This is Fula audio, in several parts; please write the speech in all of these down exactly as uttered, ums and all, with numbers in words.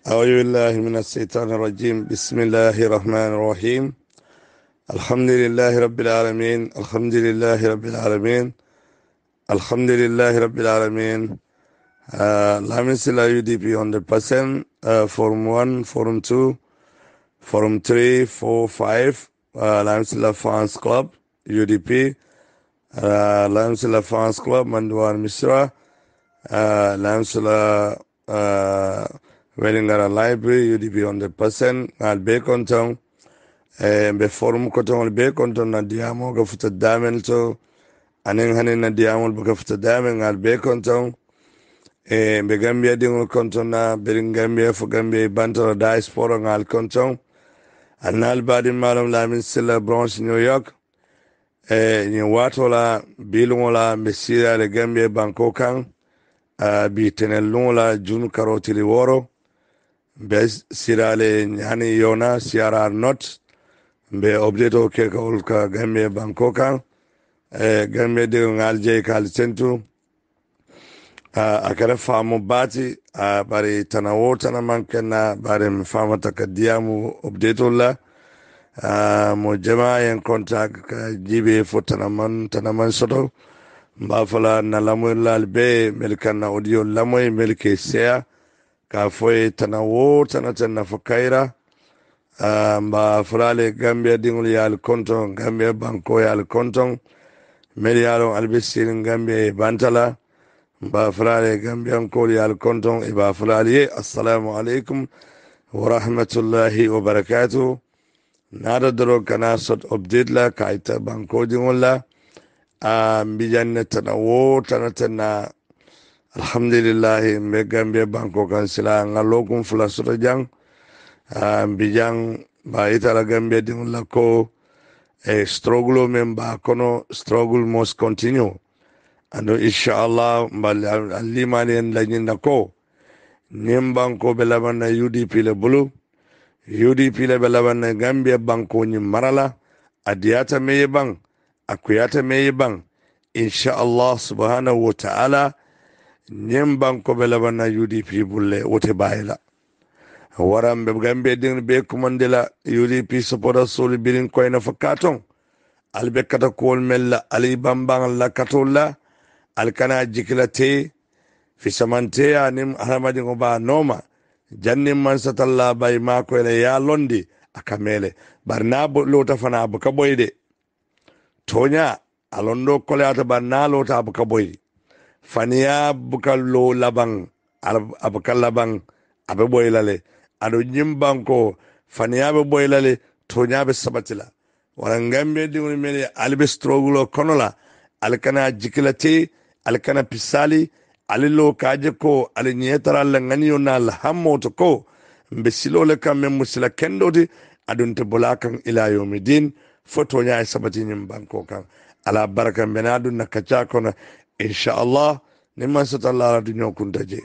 أعوذ بالله من الشيطان الرجيم. بسم الله الرحمن الرحيم. الحمد لله رب العالمين. الحمد لله رب العالمين. الحمد لله رب العالمين. uh, Lamin Sillah U D P one hundred percent, uh, Forum one, Forum two, Forum three, four, five, uh, Lamin Sillah Fans Club, U D P, uh, Lamin Sillah Fans Club, Manduan Misra, uh, Lamin Sillah uh, Welingara Library, U D P one hundred percent, Ngal Be Kontong, e be forum Kontong Be Kontong na diamo ga futa damen to, anen hanen na diamo ga futa damen ngal Be Kontong, e be Gambia dingol Kontong na berin Gambia fo Gambia bantara diaspora ngal Kontong, anal badi malam Lamin Sillah Bronx New York, e ni watola bilungola mesira le Gambia banko kan, uh, bi tenelungola junu karotili woro, be sirale nyani yona siara not be objeto ke ka Gambia banko kan, e Gambia de ngalje kal sentu uh, akara famu bati uh, bari tanawo tanaman kenna bari mfama takadiamu objeto la uh, mo jama en contact ka jibe fo tanaman tanaman soto mbafala na lamoy lalbe melkana audio lamoy melke sea ka foye tanawo tanatana fo kaira uh, mba fulale Gambia dingul yal konton Gambia banko yal konton melialo albisirin Gambia bantala mba fulale Gambia nkol yal konton iba fulale assalamu alaikum wa rahmatullahi wa barakatuh. Nada doro kana sot update la kaita banko dingul la uh, mbijanne tanawo tanatana alhamdulillah me Gambia banko kan sila ngalokum fula soto jang uh, mbijang ba itala Gambia ding la ko e struggle men ba kono struggle must continue and inshallah mbal alimani en la nyinda ko nim banko be labana U D P le bulu U D P le be labana Gambia banko ni marala adiyata meye bang akuyata meye bang inshallah subhanahu wa ta'ala nyem banko be labana U D P bulle wote bayila waram be Gambia din be kumandela U D P supporter soli birin koyna fakaton albe kata kol mella ali bambang la katolla alkana jikilate fi samante anim haramadi ngoba noma jannim man satalla bay mako ele ya londi akamele barnabo lota fana buka boyde tonya alondo kolata barna lota buka boyde faniya bukalo labang abukal labang abe boylale ado nyimbanko faniya be boylale tonya be sabatila wala Gambia dingol mele albe struggle konola alkana jikilate alkana pisali alilo kaje ko ali nyetara la ngani na alhammo to ko mbesilo le kam musila kendodi adunte bolakan ila yomidin foto nya sabati nyimbanko kan ala baraka benadu na kacha kona inshallah nimman satalla dunyo kuntaje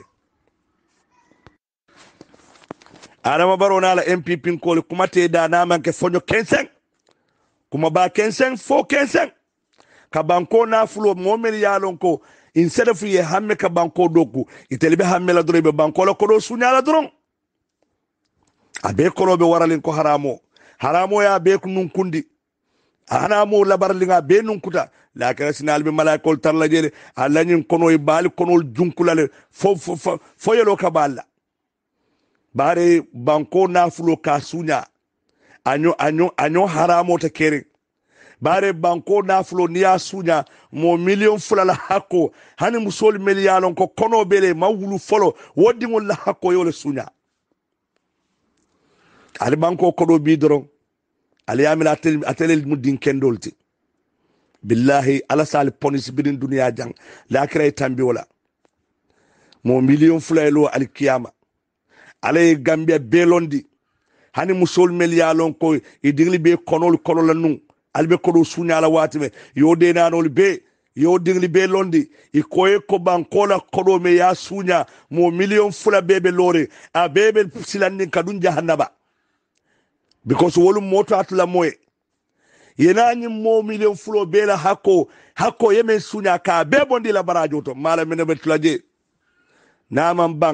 adama baro na la M P P ko kuma te da na man ke fonyo kensen kuma ba kensen fo kensen ka banko na fulo momel yalon ko instead of ye hamme ka banko doku itelibe hamme la dorobe banko la ko do sunyala doron abe ko be waralin ko haramo haramo ya be ku nun kundi haramo labar linga be nun kuta la kala sinal be malaikol tarla jere alanin kono e bal konol junkulale fo fo fo yelo ka balla bare banko na fulo ka sunya anyo anyo anyo haramo ta kere bare banko na fulo niya sunya mo million fulala hakko hani musol miliyalon ko kono bele mawulu folo wodi ngol la hakko yole sunya ali banko kodo bidoro ali yamila atel atel mudin kendolti billahi ala sal ponis bidin duniya jang la kray tambi wala mo million fulalo al kiyama ale Gambia belondi hani musol miliyalon ko idigli be konol konol nu albe kodo sunyala watime yode nanol be yo digli be londi i koye ko bankola kodo me ya sunya mo million fula bebe lore a bebe silandi kadun jahannaba because wolu moto atula moye yenani mo million fulo bela hako hako yeme sunya ka be bondi la barajo to mala mene betulaje naman bang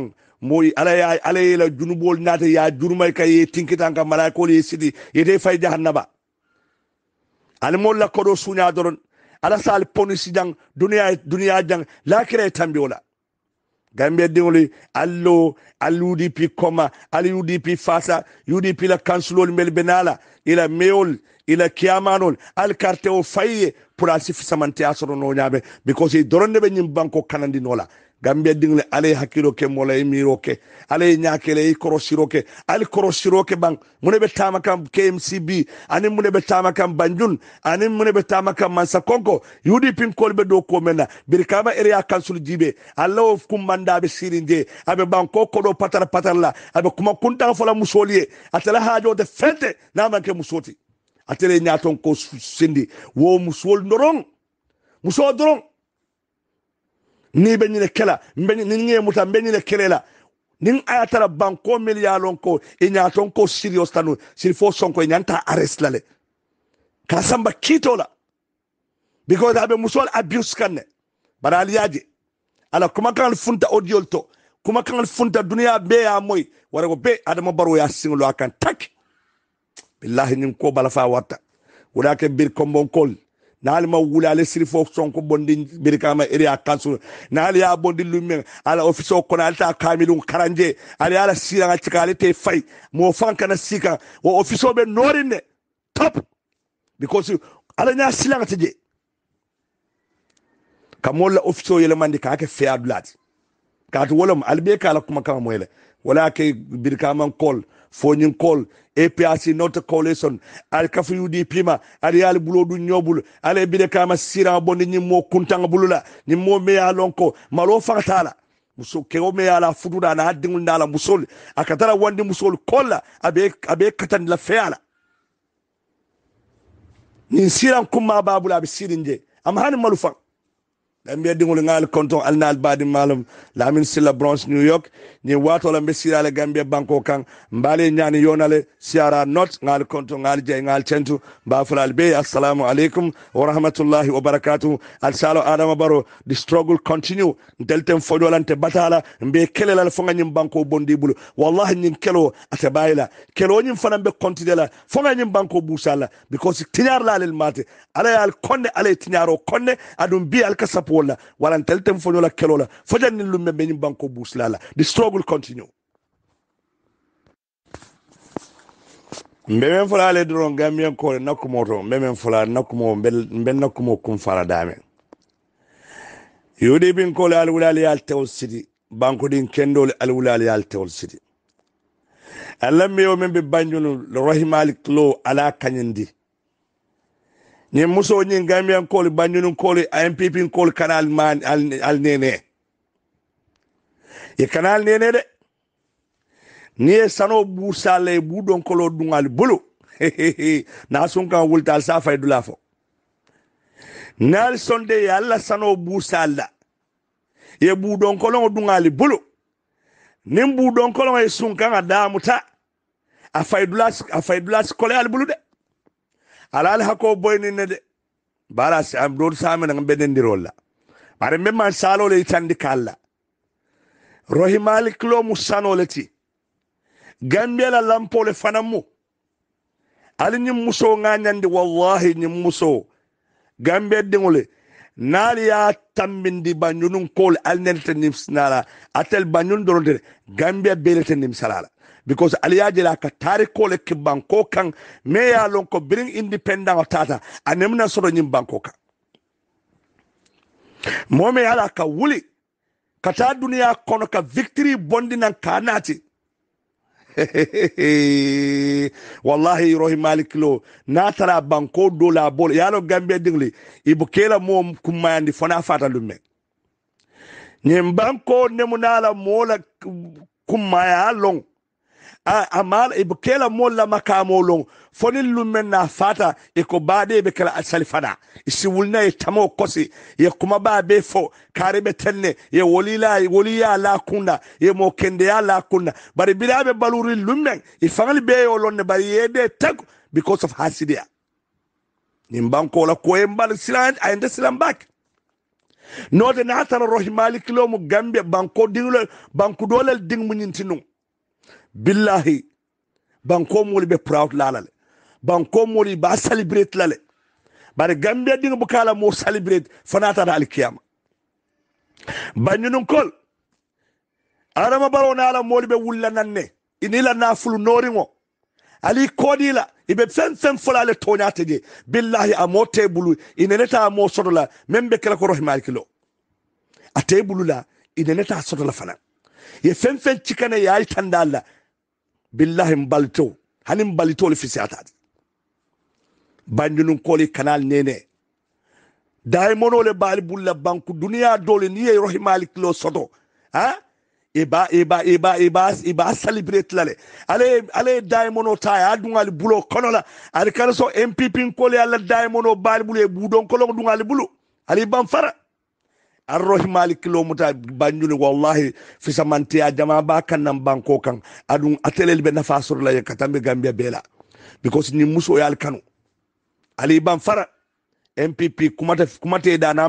moy ala ya ala la junubol nata ya jurmay kay tinkitanga malaikol yesidi yete fay jahannaba al molla kodo sunya doron ala sal ponisi jang dunya dunya jang lakire tambiola Gambia dingoli allo U D P koma al U D P fasa U D P la kansulol mel benala ila meol ila kiamanol al carte o faye pour asif samante asoro no nyabe because e doronde be nyim banko kanandi nola Gambia dingle ale hakiro ke mola e miro ke ale nyakele e korosiro ke al korosiro ke bang mune be tama kam K M C B ani mune be tama kam Banjul ani mune be tama kam Mansa Konko U D P kolbe do ko mena birkama area council jibe Allah of kumanda be sirinje abe banko ko do patar patar la abe kuma kunta fola musoliye atala hajo de fente na manke musoti atele nyaton ko sindi wo musol ndorong muso dorong ni be nyine kela mbe ni nge muta mbe nyine kelela nin ayatara banko miliyalon ko e nyaton ko serious tanu sir fo sonko e nyanta arrest lale kasamba kitola because abe musol abuse kanne bara aliyaje ala kuma kan funta audio to kuma kan funta dunia be ya moy wara go be adama baro ya singlo akan tak billahi nin ko bala fa wata wala ke bir kombon kol naali ma wulale siri fo sonko bondi birikama area council naali ya bondi lumen ala office ko na alta kamilun karanje ali ala sira ga tikale te fay mo fanka na sika o office be norine top because ala nya sila ga tije kamolla office yele mandi ka ke fe adlat ka to wolom albe kala kuma kama moyle wala ke birikama kol fonyin kol A P R C not a coalition al kafu U D P ma al yal bulo du nyobul al bide kama sira bondi ni mo kuntanga bulula ni mo me ya lonko malo fatala muso ke o me ya la fududa na haddingul ndala musol akatara wandi musol kolla abe abe katan la feala ni sira kuma babula be sirinje am han malufa Gambia dingol ngal konton al nal badi malum Lamin Sillah Bronx New York ni wato la mbesira le Gambia banko kan mbale nyani yonale siara not ngal konton ngal jey ngal centu ba fulal be assalamu alaikum wa rahmatullahi wa barakatuh al salo adama baro the struggle continue deltem fodolante batala mbe kelelal fonga nyim banko bondi bulu wallahi nyin kelo atabayla kelo nyim fana be continue la fonga nyim banko busala because tinyar la lel mate ala al konne ala tinyaro konne adum bi al kasap wala wala teltem fo la kelola fo janni lumme be nyim banko buslala the struggle continue mbemen fola le dron Gambien ko nakumo to mbemen fola nakumo bel ben nakumo kum fara dame yodi bin ko al wulali al tawl city banko din kendol al wulali al tawl city alam yo men be banjunu rahimalik lo ala kanyindi ni muso ni Gambian kol banyunu kol M P P kol kanal man al, al nene e kanal nene de ni sano busale budon kolo dungal bulu na sunka wulta sa fay dula fo nal sonde yalla sano busala e budon kolo dungal bulu nim budon kolo e sunka adamuta a fay dula a fay dula kolo al bulu de alal hako boyni ne de bara si am do samen ngam beden dirolla bare memma salo le tandi kala rohimali klo musano leti Gambia la lampo le fanamu ali nyim muso nganyandi wallahi nyim muso Gambia dingole nali ya tambindi banyunun kol alnerte nimsnala atel banyun doronde Gambia belete nimsalala because aliyaje la ka tariko le ke banko kan me ya lon ko bring independent tata anemna soro nyim banko kan mo me ala ka wuli kata dunia kono ka victory bondi nan kanati wallahi rohi malik lo na tara banko do la bol yalo Gambia dingli ibukela mo kumayandi fona fata lumme nyim banko nemunala mola kumaya long a amal ibukela mola makamolong fonil lumen na fata e ko bade be kala salifada isi wulna e tamo kosi ye kuma ba be fo karibe tenne ye wolila woliya la kunda ye mo kende ya la kunda bari bilabe baluri lumen e fangal be yo lonne bari yede tag because of hasidia nimbanko la ko embal silan and silan back no de na tan rohi malik lo mu Gambia banko dinglo banko dolal ding mu nyintinu billahi banko mo be proud lalale banko mo ba celebrate lale bare Gambia ding bu kala mo celebrate fanata dal kiyama banyunun kol Adama Barrow na ala mo be wulla nanne inila na fulu noringo ali kodila ibe fen fen fulale tonyate je billahi amote bulu ineneta mo sodola membe kala ko rohi malik lo ate bulu la ineneta sodola fana ye fen fen cikane yayi tandalla billahi mbalto hanim balito le fisiata banjunun koli kanal nene day mono le bali bulla banku dunia dole ni ye rohi malik lo sodo ha iba iba iba iba iba celebrate lale ale ale day mono ta adungali bulo konola ali kala so M P P koli alla day mono bali bulo budon kolo dungali bulo ali ban fara arrohi malik lo muta banjuni wallahi fi samanti ya jama ba kanam banko kan adun atelel be nafa sur la katambe Gambia bela because ni muso yal kanu ali ban fara M P P kumata kumate dana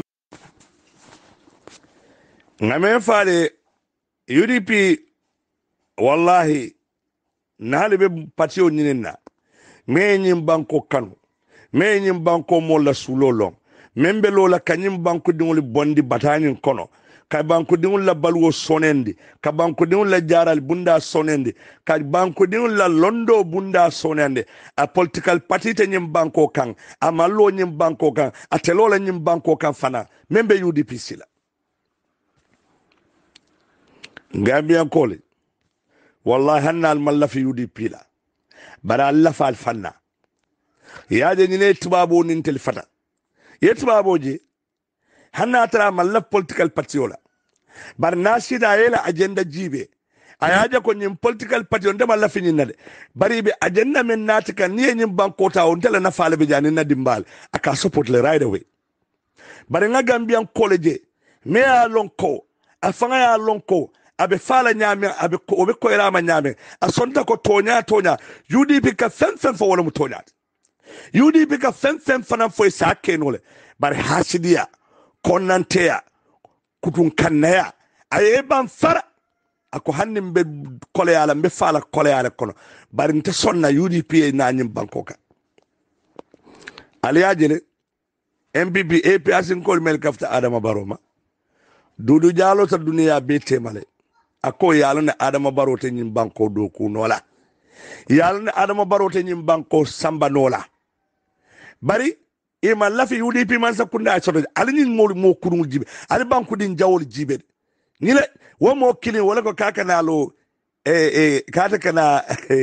ngame faale U D P wallahi nali be patio nyinina me nyim banko kanu me nyim banko mo la sulolong membe lola kanyim banko dingul bondi batani kono ka banko dingul la balwo sonendi ka banko dingul la jaral bunda sonendi ka banko dingul la londo bunda sonendi a political party te nyim banko kan a mallo nyim banko kan a telola nyim banko kan fana membe U D P sila Gambia kole wallahi hanna al mallafi U D P la bara Allah fa al fanna ya de ni tubabo nin telfata yetbaboje hanna tara mallaf political party wala bar nasida yela agenda jibe ayaja ko nyim political party on de mallafi ni nade bari be agenda men natika ni nyim banko ta on tele na faale be jani na dimbal aka support le right away bari nga Gambian college me ya lonko afanga ya lonko abe fala nyame abe ko obe ko irama nyame asonta ko tonya tonya U D P ka fen fen fo wala mu tonya U D P ka fen fen fana fo sa kenole bar hasidia konantea kutun kannaya aye ban fara ako hannim be kole ala be fala kole ala kono bar nte sonna U D P na nyim bankoka aliajele M P P A P asin kol mel kafta Adama Barrow ma dudu jalo ta duniya be temale ako yalana Adama Barrow te nyim banko do ku nola yalana Adama Barrow te nyim banko samba nola bari e ma lafi U D P man sakunda soto alini mo mo kurul jibe ali banku din jawol jibe ni le wo mo kili wala ko kaka na lo eh eh kata kana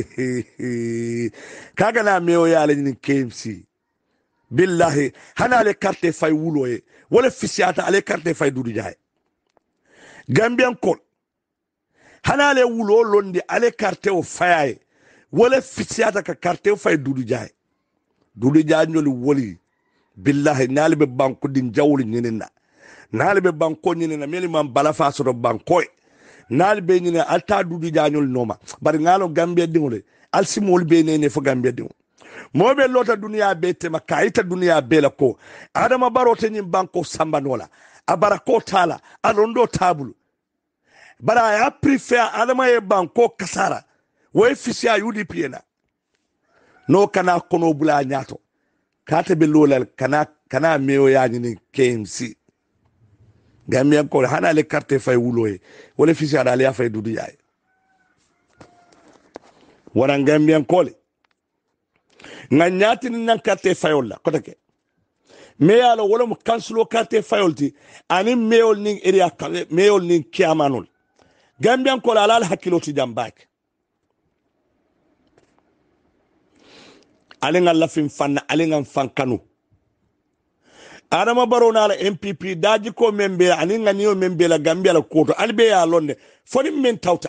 kaka na meyo yala ni K M C billahi hana le carte fay wulo e wala fisiata ale carte fay dudu jaay Gambian kol hana le wulo londi ale carte o fay wala fisiata ka carte fay dudu jaay dudu jaay nyoli woli billahi nalibe banko din jawli nyinina nalibe banko nyinina meli man bala faso do banko nalibe nyina alta dudu jaanyol noma bari ngalo Gambia dingole alsimol be ne ne fo Gambia dingol mobe lota dunia bete makaita dunia bela ko Adama Barrow te nyim banko samba nola abara ko tala alondo tabulu bara ya prefer Adama e banko kasara we fisia U D P na no kana kono bula nyato kate be lolal kana kana meyo yaani ni K M C Gambia ko hana le carte fay wuloye wala fisia dal ya fay dudu yaay wana Gambia ko le nga nyati ni nan carte fayol la ko take me yalo wala mu kanslo carte fayolti ani meol ning area meol ning kiamanol Gambian ko la ala hakiloti jambak alenga lafin fanna alenga fankanu Adama Barrow na la M P P daji ko membe aninga niyo membe la Gambia la koto albe ya lonne foni men tawta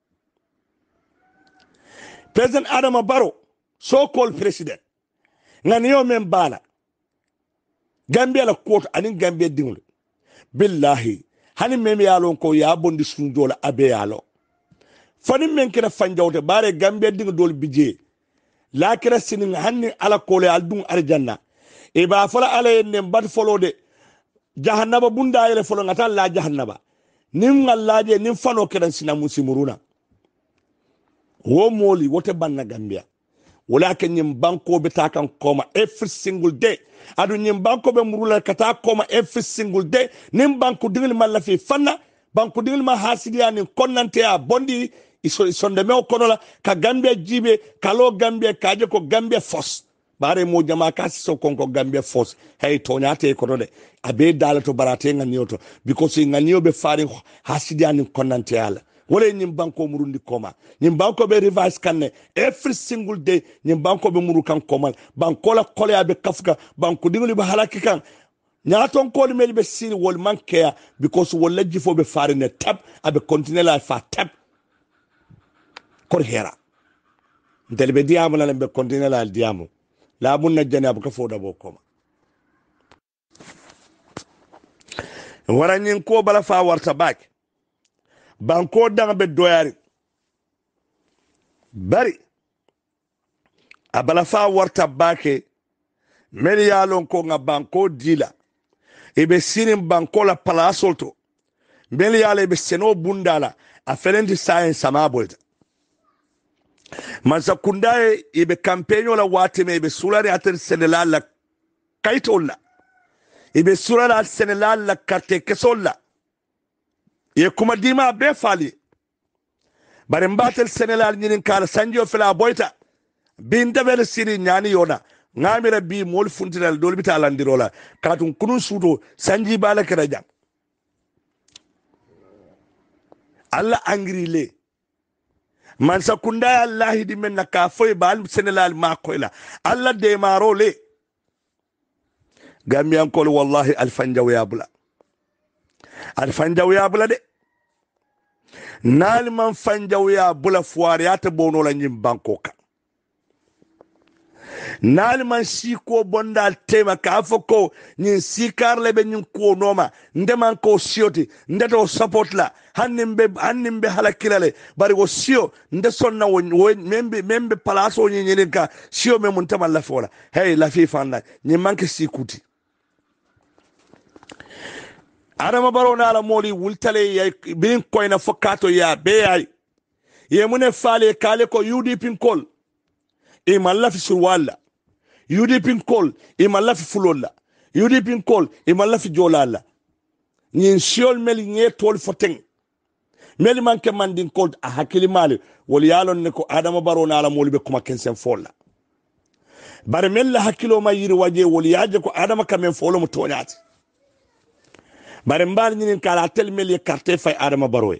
President Adama Barrow so-called president ngani yo membala Gambia la koto anin Gambia dingul billahi hani meme yalon ko ya bondi sundola abe yalo fani men kena fanjawte bare Gambia dingul dol bije la kira sinin hanni ala kole aldun arjanna e ba fala ala en bat folode jahannaba bunda yele folo ngata la jahannaba nim ngallaje nim fano kedan sina musimuruna wo moli wote banna Gambia walakin nyim banko be takan koma every single day adu nyim banko be murula kata koma every single day nim banko dingil malla fi fanna banko dingil ma hasidiya ni konnante a bondi iso sonde me konola ka Gambia jibe kalo Gambia kaje ko Gambia force bare mo jama kasi so konko Gambia force hey to nyate ko de abe dala to barate nganiyo to because nganiyo be fari hasidiya ni konnante ala wole nyim banko murundi koma nyim banko be revise kanne every single day nyim banko be muru kan koma banko la kole abe kafka banko dingoli be halaki kan nyaton ko meli be siri wol man care because wol leji fo be fari ne tap abe continue la fa tap kor hera ndel be diamu la be continue la diamu la bunna jani abu ka fo da bo koma wara nyin ko bala fa warta bak banko danga be doyari bari abala fa warta bake meri yalon ko nga banko dila ebe sirin banko la palasolto meri yale ebe seno bundala a felenti science sama bolta mansa kundaye ebe campaigno la watime ebe sulari ater senelal la kaitolla ebe sulari ater senelal la karte kesolla ye kuma dima be fali bare mbatel senelal nyinin kala sanjo fela boyta bin dabel siri nyani yona ngamira bi mol funtinal dol bita landirola katun kunun sudo sanji bala keraja alla angrile man sakunda allah di men naka foy bal senelal ma koyla alla de marole gambian kol wallahi alfanjaw ya bula alfanjaw ya bula de nal man fanjaw ya bula fuariyata bono la nyim bankoka nal man siko bondal tema ka foko nyin sikar lebe nyin ko noma ndeman ko sioti ndeto support la hannimbe hannimbe halakilale bari go sio nde sonna wo membe membe palaso nyin nyin ka sio me muntama la fola hey la fi fanda nyin manke sikuti adama barona ala moli wultale ya bin koyna fokato ya be ay ye mune fale kale ko U D P kol e malla fi surwala U D P kol e malla fi fulolla U D P kol e malla fi jolala nyin siol mel nge tol foteng mel manke mandin kol a hakili mali wol yalon ne ko adama barona ala moli be kuma kensen folla bare mel la hakilo ma yiri waje wol yaje ko adama kamen folo mo tonyati bare mbal nyinin kala tel mel ye carte fay adama baroy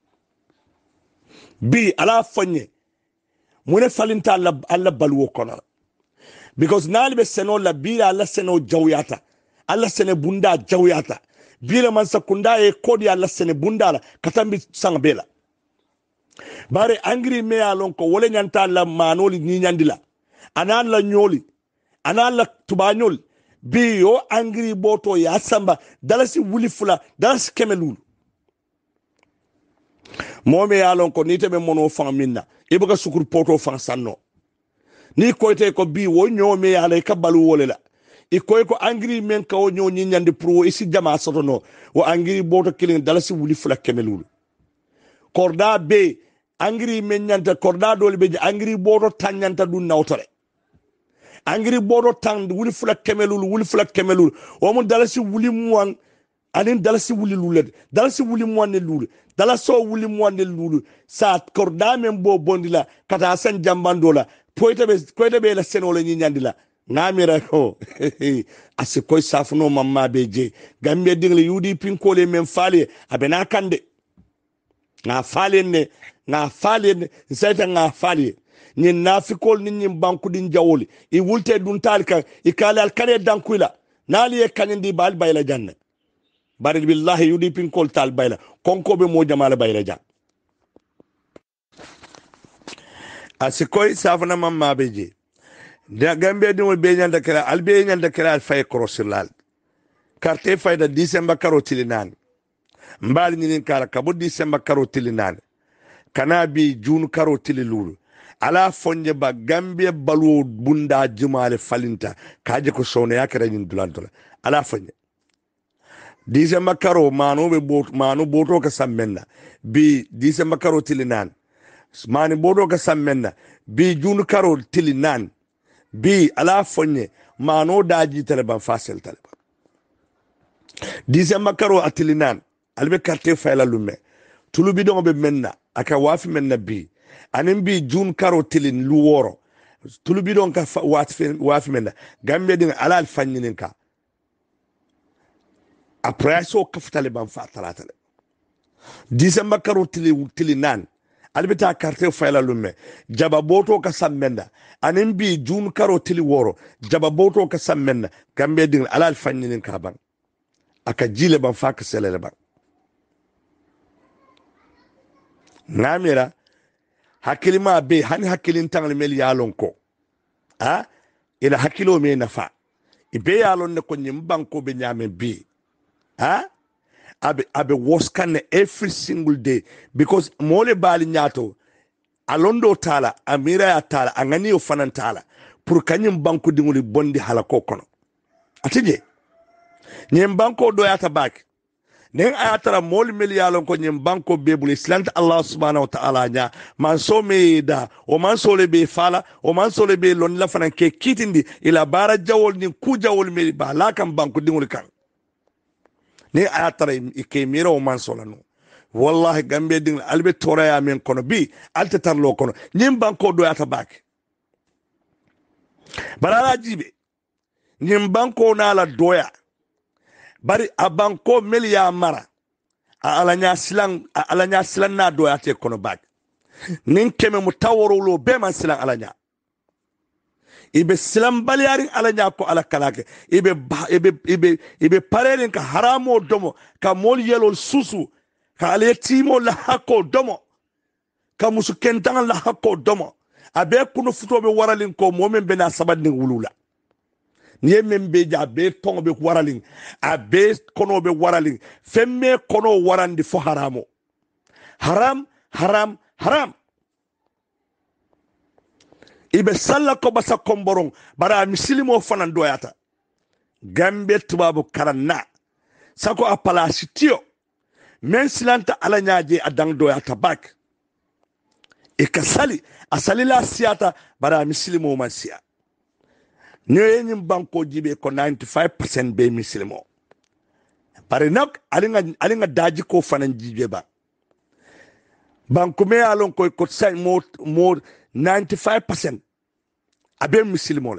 bi ala fonye mune falinta alla alla balwo kono because nali be seno la bi alla seno jawyata alla sene bunda jawyata bi le man sakunda e kodi alla sene bunda la katambi sangbela bare angri me alon ko wole nyanta la manoli ni nyandila anan la nyoli anan la tubanyol bi yo angri boto ya samba dalasi wuli fula dalasi kemelulu momi yalon ko ni tebe mono fan minna ibuka sukur poto fan sanno ni koyte ko bi wo nyomi yala ka balu wolela i koy ko angri men ka wo nyo nyande pro isi jama sotono wo angri boto killing dalasi wuli fula kemelulu korda be angri men nyanta korda dole be angri boto tanyanta dun nawtore angri bodo tang wuli fula kemelul wuli fula kemelul o mo dalasi wuli muan anin dalasi wuli luled dalasi wuli muan ne lulu dalaso wuli muan ne lulu sa korda men bo bondila kata san jambandola poite be poite be la senole ni nyandila ngamira ko ase koy safno mamma beje gambe dingle U D P ko le men fale abena kande nga fale ne nga fale ne sayta nga fale ni nafikol ni nyim banku din jawoli i wulte dun talka i kala al kare dankuila nali e kanindi bal bayla janna bari billahi U D P kol tal bayla konko be mo jamal bayla jan asikoy safna mamma beje da gambe dum be nyanda kala al be nyanda kala al fay crossilal carte fayda December karotili nan mbal ni kala kabo December karotili nan kana bi june karotili lulu ala fonje ba Gambia balu bunda jumale falinta kaje ko sone yakere nyin dulantola ala fonje December karo manu be bot manu boto ka sammenna bi December karo tilinan mani boto ka sammenna bi jun karo tilinan bi ala fonye manu daji taliban fasel taliban December karo atilinan albe carte fayla lumme tulubi don be menna aka wafi menna bi anin bi jun karo tilin luworo tulubi don ka wafi wafi menna Gambia din ala al fanyinin ka après so kaf taliban fa talata December karo tili tili nan albita carte fayla lumme jaba boto ka sammenda anin bi jun karo tili woro jaba boto ka sammenda Gambia din ala al fanyinin ka ban aka jile ban fa ka selele ban namira hakilima be hani hakilin tangal mel yalon ko ha ila hakilo me nafa ibe yalon ne ko nyim banko be nyame be ha abe abe waskan every single day because mole bali nyato alondo tala amira ya tala angani o fanan tala pour kanyim banko dinguli bondi halako kono atije nyim banko do yata bak nen ayatara mol miliyalon ko nyim banko bebul islant Allah subhanahu wa ta'ala nya man so me da o man so le be fala o man so le be lon la fanan ke kitindi ila bara jawol ni ku jawol me ba la kam banko dingul kan ni ayatara ke mira o man so la no wallahi Gambia ding albe toraya men kono bi alta tarlo kono nyim banko do yata bak barala jibe nyim banko na la doya bari abanko meliya mara alanya silang alanya silang na do ate kono bag nin keme mutaworo lo be man silang alanya ibe silang baliyarin alanya ko ala kalake ibe ibe ibe ibe parerin ka haramo domo ka mol yelol susu ka ale timo la hako domo ka musu kentan la hako domo abe kuno futobe waralin ko momen be na sabadni wulula niye membe ja be tongo be waraling a be kono be waraling femme kono warandi fo haramo haram haram haram ibe salla ko basa komborong bara misilimo fanan doyata Gambia tubabu karanna sako apala sitio men silanta ala nyaaje adang doyata bak e kasali asali la siata bara misilimo mansia nyoye nyim banko jibe ko ninety-five percent be misilimo pare nak alinga alinga daji ko fanan jibe ba banko me alon ko ko say mo mo ninety-five percent abe misilimo le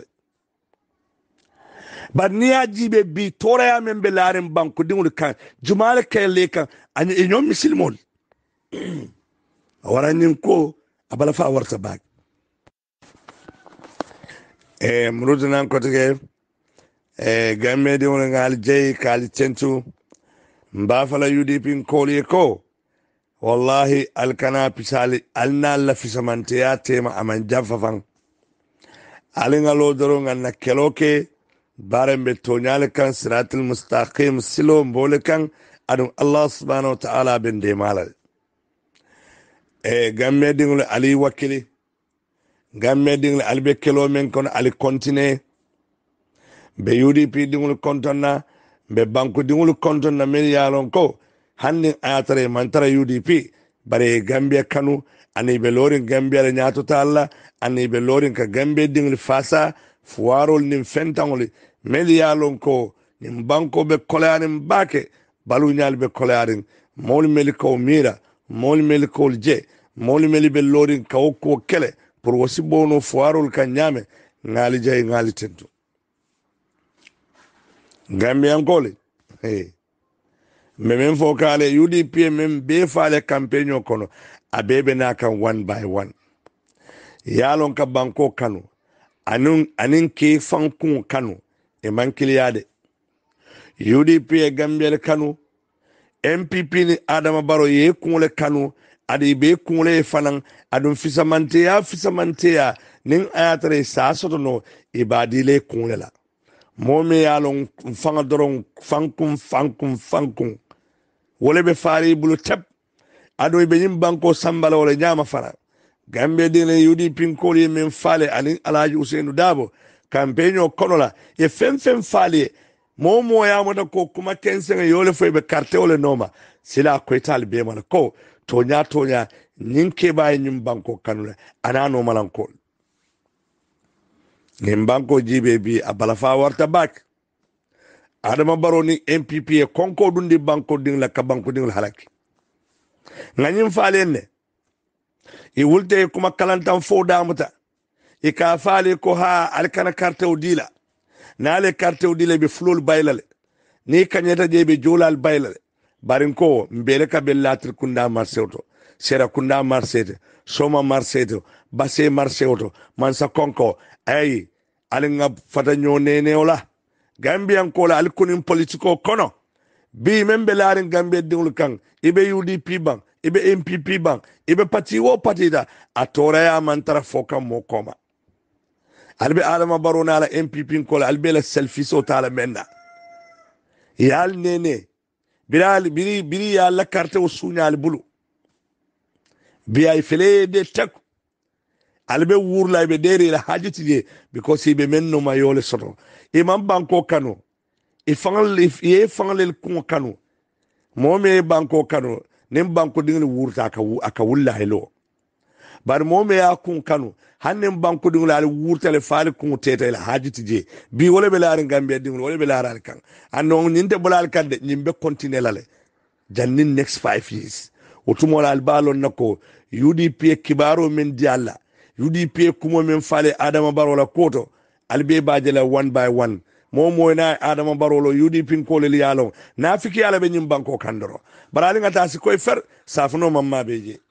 bar niya jibe bi tora ya membe laren banko dingul kan jumale kele kan ani enyo misilimo waranin ko abala fa warta bag e mrudunan kotige e gamme de wona ngal jey kali tentu mbafala U D P koli ko wallahi alkana pisali alna la fisamante ya tema aman jafafan alinga lo doro nganna keloke barembe tonyale kan siratul mustaqim silo mbole kan adum Allah subhanahu wa ta'ala ben de malal e gamme de ngol ali wakili gamme ding albe kelo men kon ali continue be U D P dingul kontonna be banko dingul kontonna men yalon ko hanni ayatare mantara U D P bare Gambia kanu ani be lorin Gambia le nyato talla ani be lorin ka Gambia dingul fasa fuarol nim fentangol men yalon ko nim banko be kolarin bake balu nyal be kolarin mol meliko mira mol meliko je mol meli be lorin ka ko kele pour wasi bono foirol kan nyame ngali jay ngali tentu Gambia ngole hey memen fokale U D P mem be faale campaign kono abebe na kan one by one yalon ka banko kanu anun anin ke fankun kanu e mankiliyade U D P e Gambia kanu M P P ni Adama Barrow ye kunle kanu adi be kunle fanan adun fisamanteya fisamanteya nin ayatare sa soto no ibadile kunle la momi yalon fanga doron fankum fankum fankum wole be fari bulu tap ado be nyim banko sambala wala nyama fara Gambia dine U D P koli men fale alin Alhaji Usainu Dabo campaign kono la e fem fem fale mo mo ya mata ko kuma kensen yole fo be carte wala noma sila ko ital be man ko tonya tonya ninke bay nyim banko kanula ana no malan ko nim banko jibe bi abalafa warta bak adama baroni M P P e konko dundi banko ding la ka banko ding la halaki nganyim falenne i wulte kuma kalantan fo damuta i ka fale ko ha alkana carte udila nale carte udila be flol baylale ni kanyeta je be jolal baylale barin ko mbele ka bellatir kunda marsewto sera kunda marsete soma marseto base marsewto mansa konko ay alinga fata nyonene ola Gambian ko la alkunin politiko kono bi membe larin Gambia dingul kan ibe U D P bang ibe M P P bang ibe parti wo parti da atora ya mantara foka mo koma albe alama barona la M P P ko la albe la selfie so tala menna yal nene bilal biri biri ya la carte o sunyal bulu bi ay fele de tak albe wurla be dere la hajiti je because ibe menno mayole soto imam banko kanu ifangal ye fangal ko kanu mome banko kanu nim banko dingni wurta aka aka wulla helo bar mome ya kun kanu hannim banko dingni al wurta le faali kun tete la hajiti je bi wala be laare Gambia dingni wala be laare kan anno ninte bolal kande nyimbe continue lale jannin next five years otumola al balon nako U D P kibaro min dialla U D P kumo min faale Adama Barrow koto albe bajela one by one mo moyna Adama Barrow U D P ko le yalo na fiki ala be nyim banko kandoro barali ngata si koy fer safno mamma beje